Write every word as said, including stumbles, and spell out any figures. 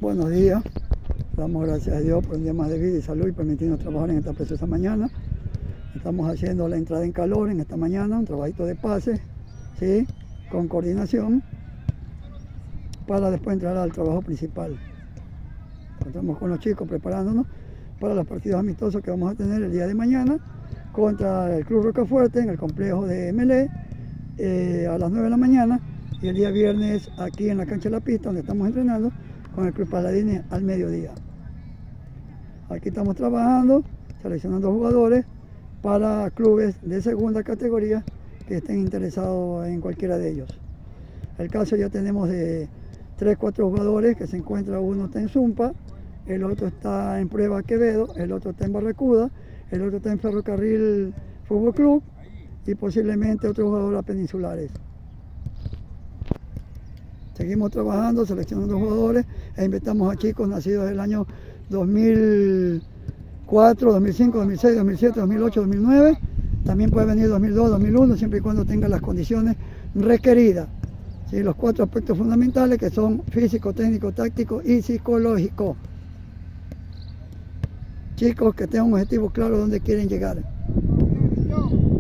Buenos días, damos gracias a Dios por un día más de vida y salud y permitirnos trabajar en esta preciosa mañana. Estamos haciendo la entrada en calor en esta mañana, un trabajito de pase, ¿sí? Con coordinación, para después entrar al trabajo principal. Estamos con los chicos preparándonos para los partidos amistosos que vamos a tener el día de mañana contra el Club Rocafuerte en el complejo de Melé eh, a las nueve de la mañana, y el día viernes aquí en la cancha de la pista donde estamos entrenando con el Club Paladines al mediodía. Aquí estamos trabajando, seleccionando jugadores para clubes de segunda categoría que estén interesados en cualquiera de ellos. El caso, ya tenemos de tres, cuatro jugadores que se encuentran. Uno está en Zumpa, el otro está en Prueba Quevedo, el otro está en Barracuda, el otro está en Ferrocarril Fútbol Club y posiblemente otros jugadores peninsulares. Seguimos trabajando, seleccionando jugadores e invitamos a chicos nacidos del año dos mil cuatro, dos mil cinco, dos mil seis, dos mil siete, dos mil ocho, dos mil nueve. También puede venir dos mil dos, dos mil uno, siempre y cuando tenga las condiciones requeridas. ¿Sí? Los cuatro aspectos fundamentales que son físico, técnico, táctico y psicológico. Chicos que tengan un objetivo claro donde quieren llegar.